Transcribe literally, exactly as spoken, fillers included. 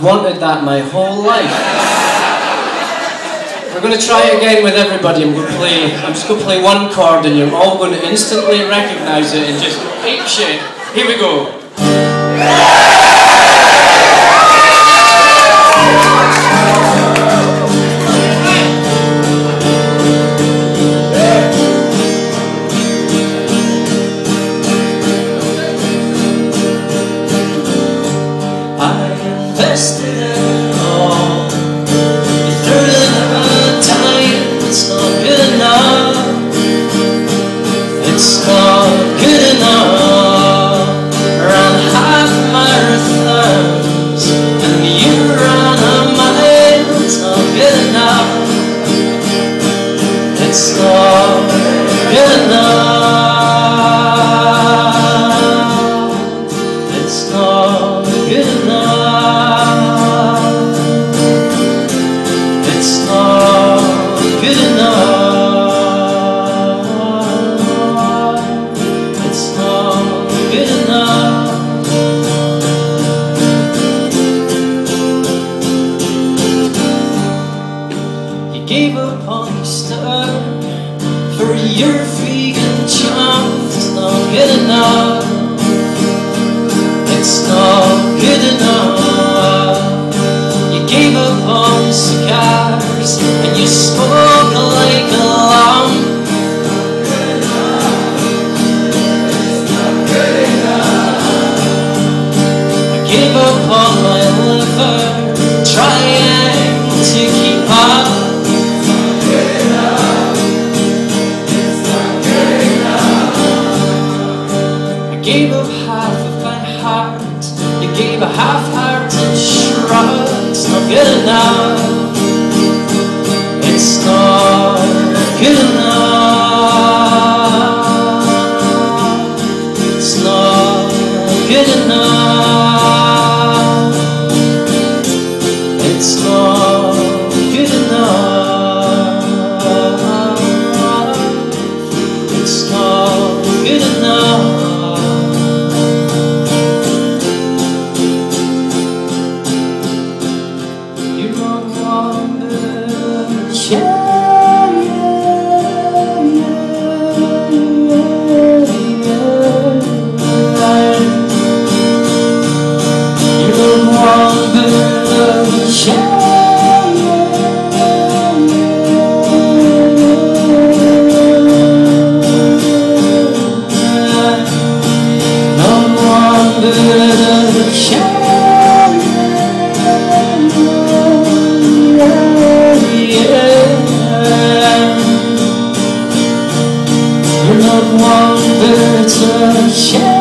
wanted that my whole life. We're going to try it again with everybody. I'm going to play. I'm just going to play one chord, and you're all going to instantly recognise it and just ape shit. Here we go. Invested in all. You threw it a time. It's not good enough. It's not good enough. Around half marathons, and you run a mile. It's not good enough. It's not good enough. It's not good enough. Good enough. It's not good enough. You gave up on your star for your vegan charm. It's not good enough. It's not good enough. You gave up on cigars and you spoke like a lamb. I gave up on my liver, trying to keep up. I gave up half of my heart. You gave a half-hearted shrug. It's not good enough. It's not good enough. It's not good enough. It's not good enough. It's not good enough. You're not one bitch. Yeah, yeah, yeah, yeah. You're not one bitch. Yeah. You're not one bit of shame.